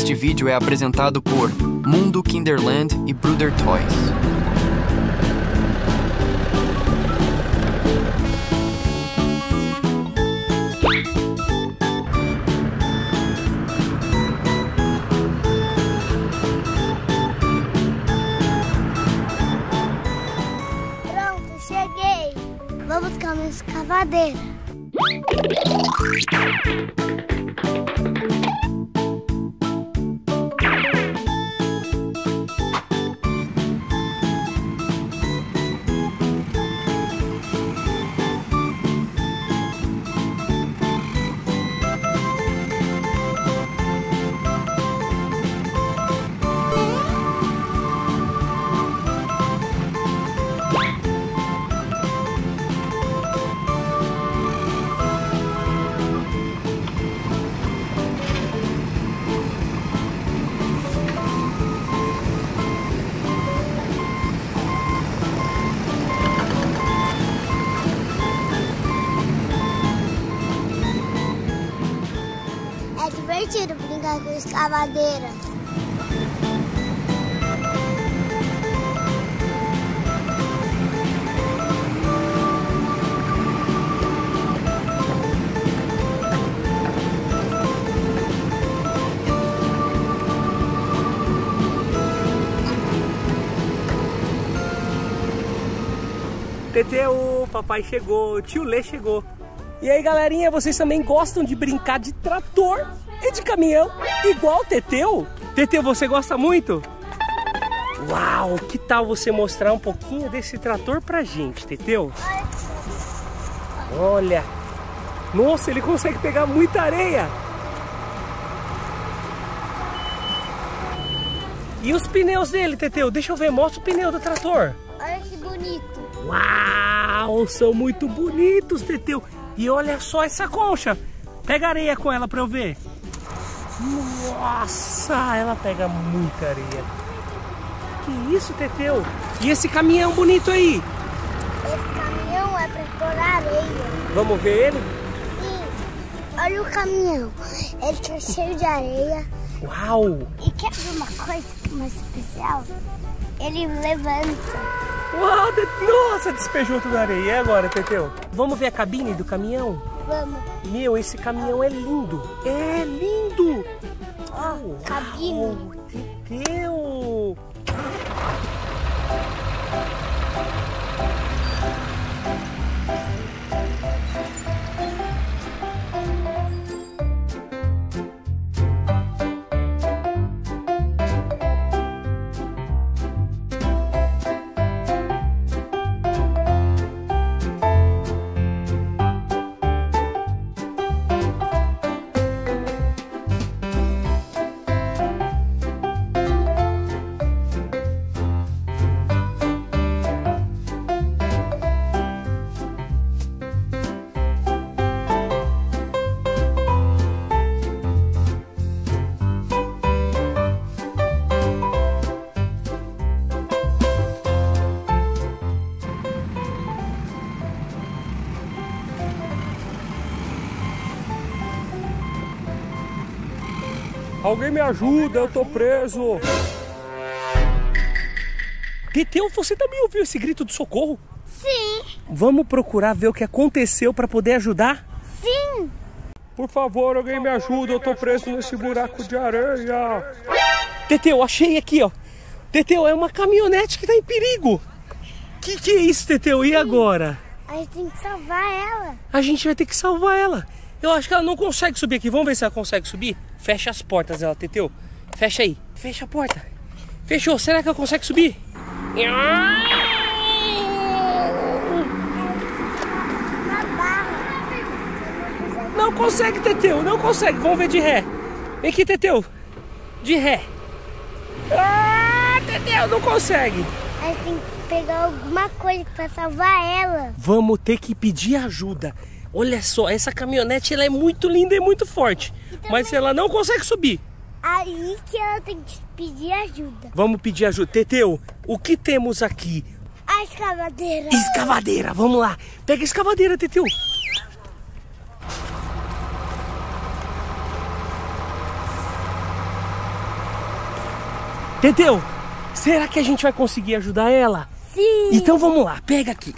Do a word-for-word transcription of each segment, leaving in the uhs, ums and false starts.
Este vídeo é apresentado por Mundo Kinderland e Bruder Toys. Pronto, cheguei. Vamos buscar uma escavadeira. É divertido brincar com escavadeiras. Tetê, o papai chegou, o tio Lê chegou. E aí, galerinha, vocês também gostam de brincar de trator e de caminhão, igual o Teteu? Teteu, você gosta muito? Uau, que tal você mostrar um pouquinho desse trator pra gente, Teteu? Olha, nossa, ele consegue pegar muita areia. E os pneus dele, Teteu? Deixa eu ver, mostra o pneu do trator. Olha que bonito. Uau, são muito bonitos, Teteu. E olha só essa concha. Pega areia com ela pra eu ver. Nossa, ela pega muita areia. Que isso, Teteu? E esse caminhão bonito aí? Esse caminhão é pra pôr areia. Vamos ver ele? Sim. Olha o caminhão. Ele tá cheio de areia. Uau! E quer ver uma coisa mais especial? Ele levanta. Uau, nossa, despejou toda a areia. E agora, Teteu? Vamos ver a cabine do caminhão? Vamos. Meu, esse caminhão é lindo. É lindo. Ó, oh, cabine. Teteu. Alguém me ajuda, eu tô preso. Teteu, você também ouviu esse grito de socorro? Sim. Vamos procurar ver o que aconteceu para poder ajudar? Sim. Por favor, alguém me ajuda, eu tô preso nesse buraco de areia. Teteu, achei aqui, ó. Teteu, é uma caminhonete que tá em perigo. Que que é isso, Teteu? E agora? A gente tem que salvar ela. A gente vai ter que salvar ela. Eu acho que ela não consegue subir aqui. Vamos ver se ela consegue subir? Fecha as portas dela, Teteu. Fecha aí. Fecha a porta. Fechou. Será que ela consegue subir? Não consegue, Teteu. Não consegue. Vamos ver de ré. Vem aqui, Teteu. De ré. Ah, Teteu, não consegue. A gente tem que pegar alguma coisa pra salvar ela. Vamos ter que pedir ajuda. Olha só, essa caminhonete ela é muito linda e muito forte, mas ela não consegue subir. Aí que ela tem que pedir ajuda. Vamos pedir ajuda. Teteu, o que temos aqui? A escavadeira. Escavadeira, vamos lá. Pega a escavadeira, Teteu. Teteu, será que a gente vai conseguir ajudar ela? Sim. Então vamos lá, pega aqui.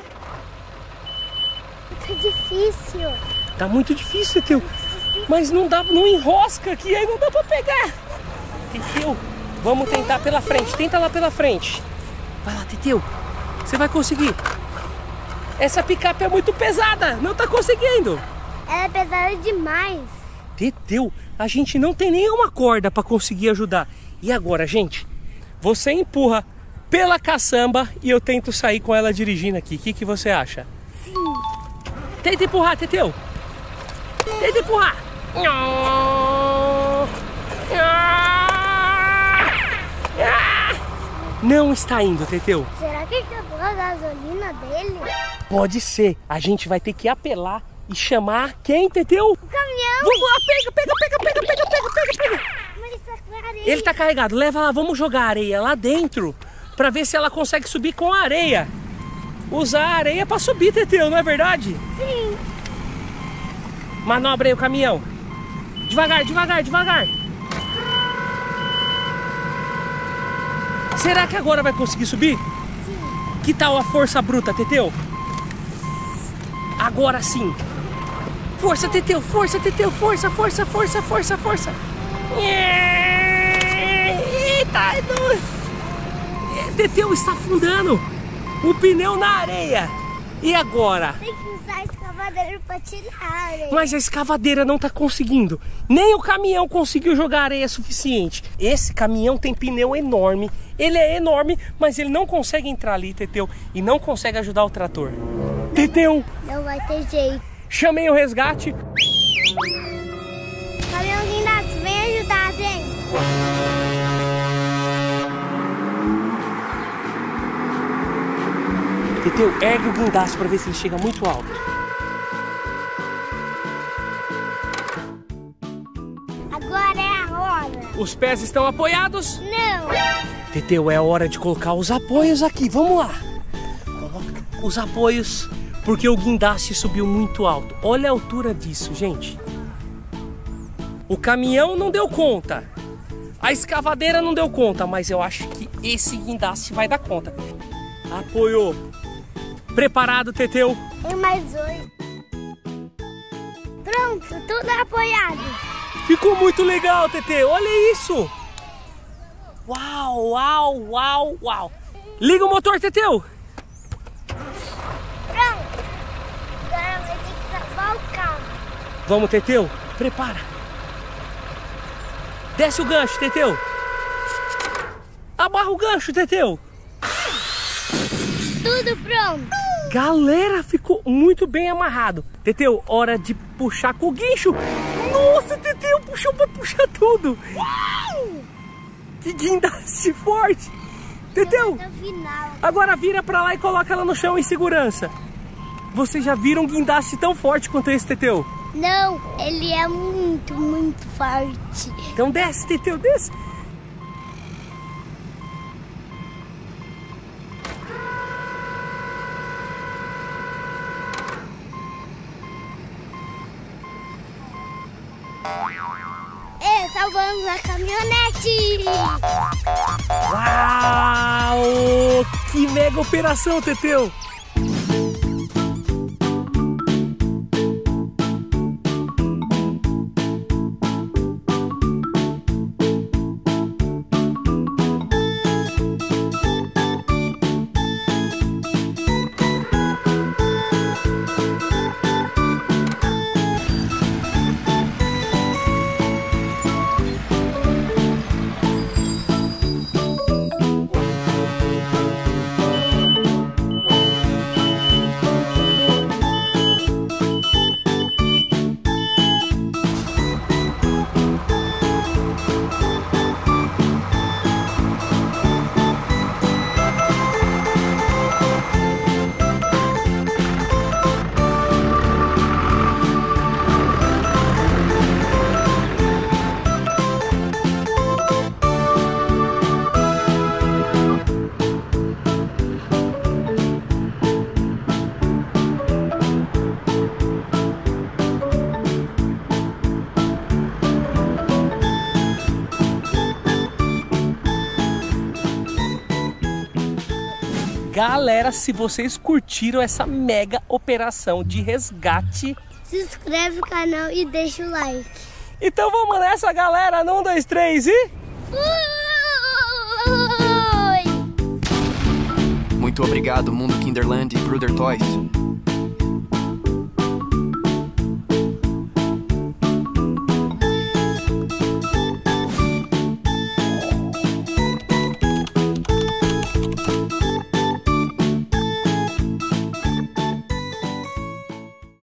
Tá difícil. Tá muito difícil, Teteu. Mas não dá, não enrosca aqui, aí não dá pra pegar. Teteu, vamos tentar pela frente. Tenta lá pela frente. Vai lá, Teteu. Você vai conseguir. Essa picape é muito pesada, não tá conseguindo. Ela é pesada demais. Teteu, a gente não tem nenhuma corda pra conseguir ajudar. E agora, gente? Você empurra pela caçamba e eu tento sair com ela dirigindo aqui. O que, que você acha? Sim. Tenta empurrar, Teteu. Tenta empurrar. Não está indo, Teteu. Será que acabou a gasolina dele? Pode ser. A gente vai ter que apelar e chamar quem, Teteu? O caminhão. Vamos lá, pega, pega, pega, pega, pega, pega, pega, pega. Mas ele tá com areia. Ele tá carregado. Leva lá, vamos jogar areia lá dentro pra ver se ela consegue subir com a areia. Usar a areia pra subir, Teteu, não é verdade? Sim. Manobra aí o caminhão. Devagar, devagar, devagar. Será que agora vai conseguir subir? Sim. Que tal a força bruta, Teteu? Agora sim. Força, Teteu, força, Teteu, força, força, força, força, força. Eita, Teteu está afundando o pneu na areia. E agora? Tem que usar a escavadeira pra tirar a areia. Mas a escavadeira não está conseguindo. Nem o caminhão conseguiu jogar areia suficiente. Esse caminhão tem pneu enorme. Ele é enorme, mas ele não consegue entrar ali, Teteu. E não consegue ajudar o trator. Teteu! Não vai ter jeito. Chamei o resgate. Caminhão guindaste, vem ajudar, gente. Teteu, ergue o guindaste para ver se ele chega muito alto. Agora é a hora. Os pés estão apoiados? Não. Teteu, é hora de colocar os apoios aqui. Vamos lá. Coloca os apoios, porque o guindaste subiu muito alto. Olha a altura disso, gente. O caminhão não deu conta. A escavadeira não deu conta, mas eu acho que esse guindaste vai dar conta. Apoiou. Preparado, Teteu? Tem mais oito. Pronto, tudo apoiado. Ficou muito legal, Teteu. Olha isso. Uau, uau, uau, uau. Liga o motor, Teteu. Pronto. Agora vai ter que salvar o carro. Vamos, Teteu. Prepara. Desce o gancho, Teteu. Amarra o gancho, Teteu. Tudo pronto. Galera, ficou muito bem amarrado. Teteu, hora de puxar com o guincho. Nossa, Teteu, puxou pra puxar tudo. Que guindaste forte. Teteu, No final. agora vira pra lá e coloca ela no chão em segurança. Vocês já viram um guindaste tão forte quanto esse, Teteu? Não, ele é muito, muito forte. Então desce, Teteu, desce. É, salvamos a caminhonete. Uau! Que mega operação, Teteu! Galera, se vocês curtiram essa mega operação de resgate, se inscreve no canal e deixa o like. Então vamos nessa, galera. Um, dois, três e... Muito obrigado, Mundo Kinderland e Brother Toys.